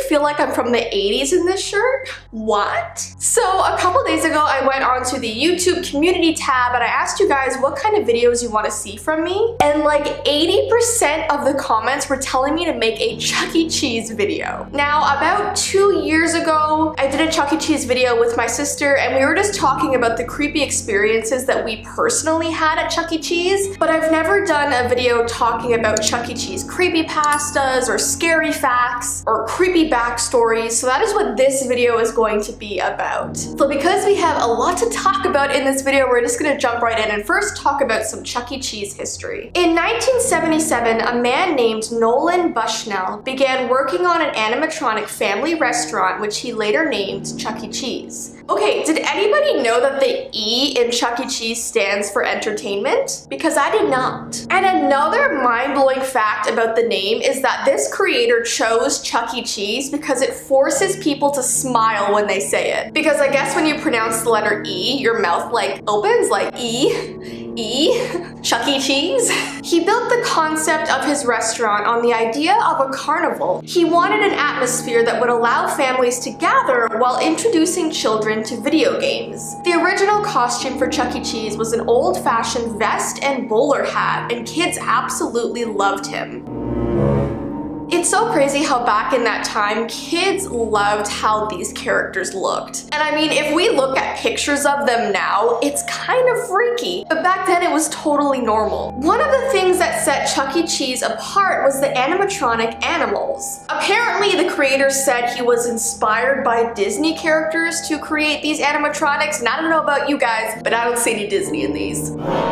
feel like I'm from the 80s in this shirt? What? So a couple days ago, I went onto the YouTube community tab and I asked you guys what kind of videos you want to see from me. And like 80% of the comments were telling me to make a Chuck E. Cheese video. Now, about 2 years ago, I did a Chuck E. Cheese video with my sister and we were just talking about the creepy experiences that we personally had at Chuck E. Cheese, but I've never done a video talking about Chuck E. Cheese creepypastas or scary facts or creepy backstories, so that is what this video is going to be about. So because we have a lot to talk about in this video, we're just gonna jump right in and first talk about some Chuck E. Cheese history. In 1977, a man named Nolan Bushnell began working on an animatronic family restaurant which he later named Chuck E. Cheese. Okay, did anybody know that the E in Chuck E. Cheese stands for entertainment? Because I did not. And another mind-blowing fact about the name is that this creator chose Chuck E. Cheese because it forces people to smile when they say it. Because I guess when you pronounce the letter E, your mouth like opens like Chuck E. Cheese. He built the concept of his restaurant on the idea of a carnival. He wanted an atmosphere that would allow families to gather while introducing children to video games. The original costume for Chuck E. Cheese was an old-fashioned vest and bowler hat, and kids absolutely loved him. It's so crazy how back in that time, kids loved how these characters looked. And I mean, if we look at pictures of them now, it's kind of freaky, but back then it was totally normal. One of the things that set Chuck E. Cheese apart was the animatronic animals. Apparently, the creator said he was inspired by Disney characters to create these animatronics, and I don't know about you guys, but I don't see any Disney in these.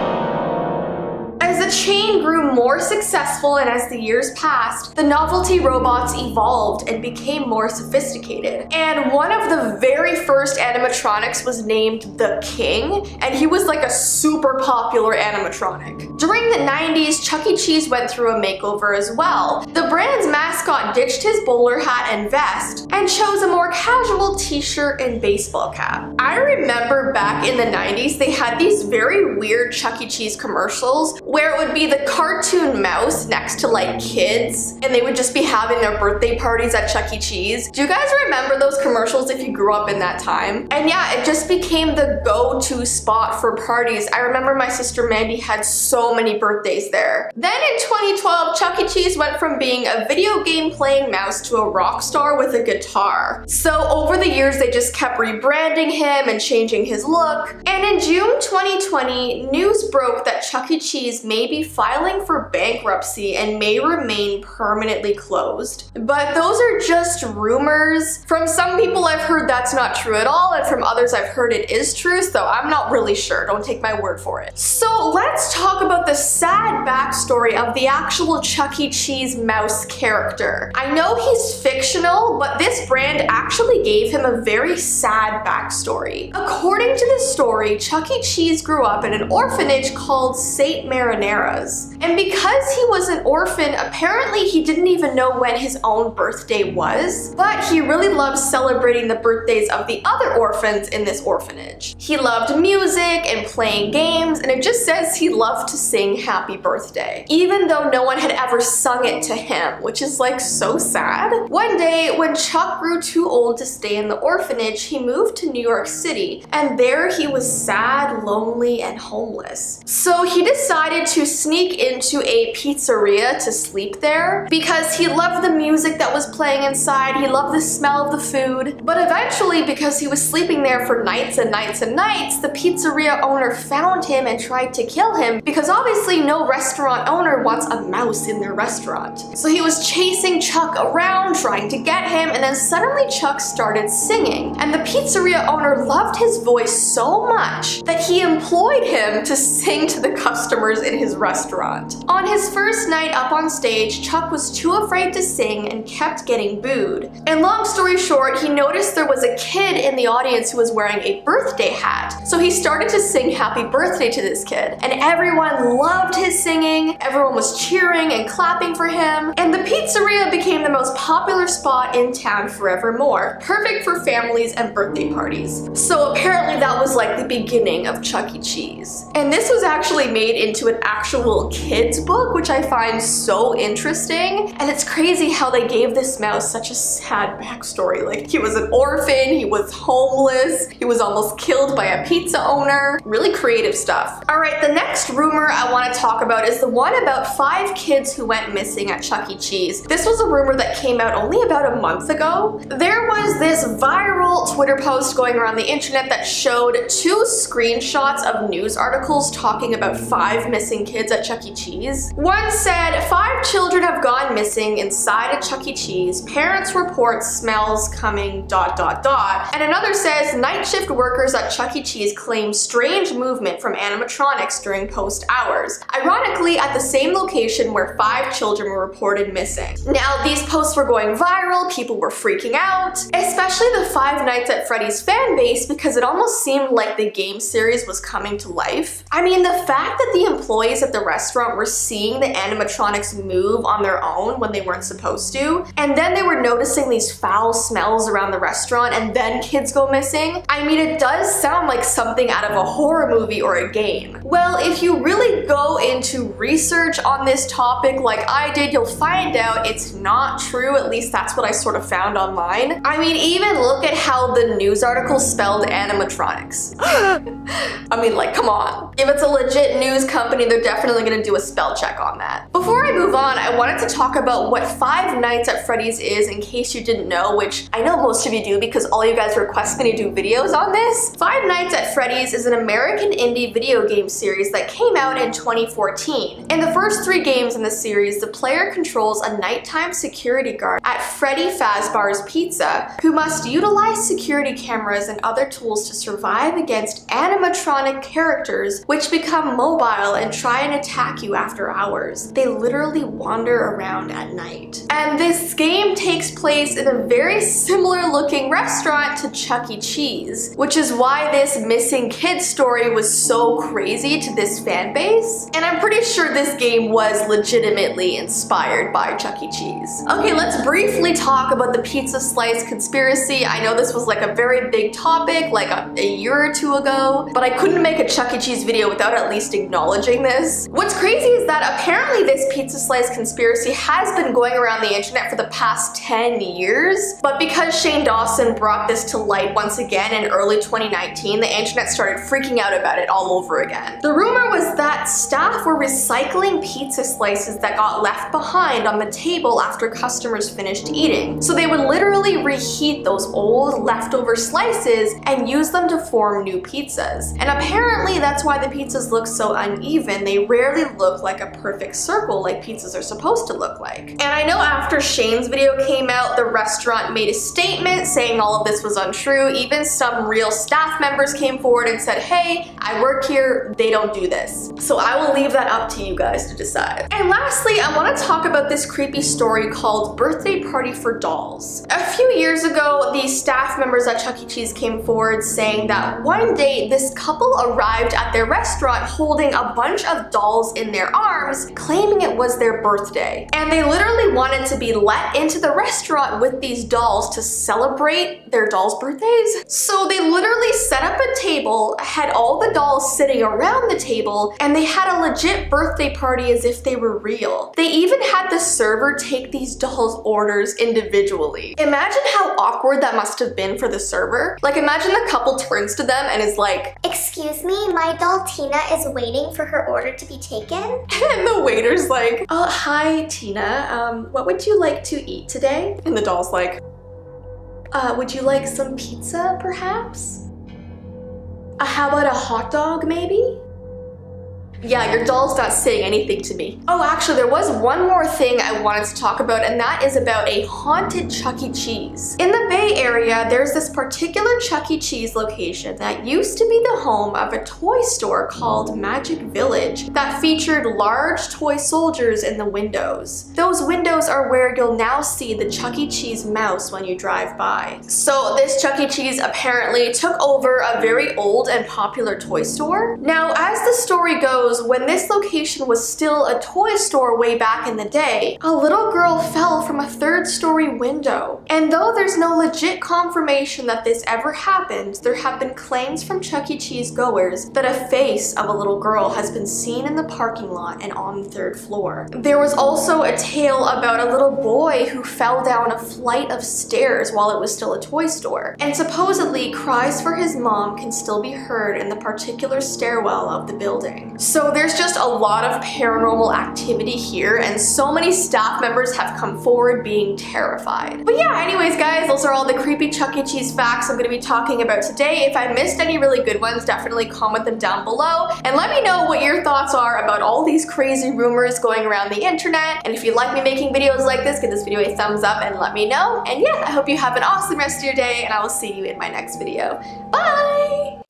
As the chain grew more successful and as the years passed, the novelty robots evolved and became more sophisticated. And one of the very first animatronics was named the King, and he was like a super popular animatronic. During the 90s, Chuck E. Cheese went through a makeover as well. The brand's mascot ditched his bowler hat and vest and chose a more casual t-shirt and baseball cap. I remember back in the 90s, they had these very weird Chuck E. Cheese commercials where it would be the cartoon mouse next to like kids and they would just be having their birthday parties at Chuck E. Cheese. Do you guys remember those commercials if you grew up in that time? And yeah, it just became the go-to spot for parties. I remember my sister Mandy had so many birthdays there. Then in 2012, Chuck E. Cheese went from being a video game playing mouse to a rock star with a guitar. So over the years, they just kept rebranding him and changing his look. And in June 2020, news broke that Chuck E. Cheese may be filing for bankruptcy and may remain permanently closed. But those are just rumors. From some people I've heard that's not true at all, and from others I've heard it is true, so I'm not really sure. Don't take my word for it. So let's talk about the sad backstory of the actual Chuck E. Cheese mouse character. I know he's fictional, but this brand actually gave him a very sad backstory. According to the story, Chuck E. Cheese grew up in an orphanage called St. Marineras. And because he was an orphan, apparently he didn't even know when his own birthday was, but he really loved celebrating the birthdays of the other orphans in this orphanage. He loved music and playing games, and it just says he loved to sing happy birthday, even though no one had ever sung it to him, which is like so sad. One day, when Chuck grew too old to stay in the orphanage, he moved to New York City, and there he was sad, lonely, and homeless. So he decided to sneak into a pizzeria to sleep there because he loved the music that was playing inside, he loved the smell of the food. But eventually, because he was sleeping there for nights and nights and nights, the pizzeria owner found him and tried to kill him because obviously no restaurant owner wants a mouse in their restaurant. So he was chasing Chuck around, trying to get him, and then suddenly Chuck started singing. And the pizzeria owner loved his voice so much that he employed him to sing to the customers in his restaurant. On his first night up on stage, Chuck was too afraid to sing and kept getting booed. And long story short, he noticed there was a kid in the audience who was wearing a birthday hat. So he started to sing happy birthday to this kid. And everyone loved his singing, everyone was cheering and clapping for him. And the pizzeria became the most popular spot in town forevermore, perfect for families and birthday parties. So apparently that was like the beginning of Chuck E. Cheese. And this was actually made into an actual kid's book, which I find so interesting. And it's crazy how they gave this mouse such a sad backstory. Like, he was an orphan, he was homeless, he was almost killed by a pizza owner. Really creative stuff. All right, the next rumor I want to talk about is the one about 5 kids who went missing at Chuck E. Cheese. This was a rumor that came out only about a month ago. There was this viral Twitter post going around the internet that showed 2 screenshots of news articles talking about 5 missing kids at Chuck E. Cheese. One said, 5 children have gone missing inside a Chuck E. Cheese. Parents report smells coming ... And another says, night shift workers at Chuck E. Cheese claim strange movement from animatronics during post hours. Ironically, at the same location where 5 children were reported missing. Now, these posts were going viral, people were freaking out, especially the Five Nights at Freddy's fan base, because it almost seemed like the game series was coming to life. I mean, the fact that the employees at the restaurant were seeing the animatronics move on their own when they weren't supposed to, and then they were noticing these foul smells around the restaurant, and then kids go missing. I mean, it does sound like something out of a horror movie or a game. Well, if you really go into research on this topic like I did, you'll find out it's not true. At least that's what I sort of found online. I mean, even look at how the news article spelled animatronics. I mean, like, come on. If it's a legit news company, they're definitely gonna do a spell check on that. Before I move on, I wanted to talk about what Five Nights at Freddy's is, in case you didn't know, which I know most of you do because all you guys request me to do videos on this. Five Nights at Freddy's is an American indie video game series that came out in 2014. In the first 3 games in the series, the player controls a nighttime security guard at Freddy Fazbear's Pizza, who must utilize security cameras and other tools to survive against animatronic characters which become mobile and try and attack you after hours. They literally wander around at night. And this game takes place in a very similar looking restaurant to Chuck E. Cheese, which is why this missing kid story was so crazy to this fan base. And I'm pretty sure this game was legitimately inspired by Chuck E. Cheese. Okay, let's briefly talk about the pizza slice conspiracy. I know this was like a very big topic like a year or 2 ago, but I couldn't make a Chuck E. Cheese video without at least acknowledging this. What's crazy is that apparently this pizza slice conspiracy has been going around the internet for the past 10 years, but because Shane Dawson brought this to light once again in early 2019, the internet started freaking out about it all over again. The rumor was that staff were recycling pizza slices that got left behind on the table after customers finished eating. So they would literally reheat those old leftover slices and use them to form new pizzas. And apparently that's why the pizzas look so uneven. They rarely look like a perfect circle like pizzas are supposed to look like. And I know after Shane's video came out, the restaurant made a statement saying all of this was untrue. Even some real staff members came forward and said, hey, I work here, they don't do this. So I will leave that up to you guys to decide. And lastly, I want to talk about this creepy story called Birthday Party for Dolls. A few years ago, the staff members at Chuck E. Cheese came forward saying that one day this couple arrived at their restaurant holding a bunch of dolls in their arms, claiming it was their birthday. And they literally wanted to be let into the restaurant with these dolls to celebrate their dolls' birthdays. So they literally set up a table, had all the dolls sitting around the table, and they had a legit birthday party as if they were real. They even had the server take these dolls' orders individually. Imagine how awkward that must have been for the server. Like, imagine the couple turns to them and is like, "Excuse me, my doll Tina is waiting for her order to be taken." And the waiter's like, "Oh, hi Tina, what would you like to eat today?" And the doll's like, would you like some pizza perhaps? How about a hot dog maybe? Yeah, your doll's not saying anything to me. Oh, actually, there was one more thing I wanted to talk about, and that is about a haunted Chuck E. Cheese. In the Bay Area, there's this particular Chuck E. Cheese location that used to be the home of a toy store called Magic Village that featured large toy soldiers in the windows. Those windows are where you'll now see the Chuck E. Cheese mouse when you drive by. So this Chuck E. Cheese apparently took over a very old and popular toy store. Now, as the story goes, goes, when this location was still a toy store way back in the day, a little girl fell from a third-story window. And though there's no legit confirmation that this ever happened, there have been claims from Chuck E. Cheese goers that a face of a little girl has been seen in the parking lot and on the 3rd floor. There was also a tale about a little boy who fell down a flight of stairs while it was still a toy store. And supposedly, cries for his mom can still be heard in the particular stairwell of the building. So there's just a lot of paranormal activity here, and so many staff members have come forward being terrified. But yeah, anyways guys, those are all the creepy Chuck E. Cheese facts I'm going to be talking about today. If I missed any really good ones, definitely comment them down below, and let me know what your thoughts are about all these crazy rumors going around the internet. And if you like me making videos like this, give this video a thumbs up and let me know. And yeah, I hope you have an awesome rest of your day, and I will see you in my next video. Bye!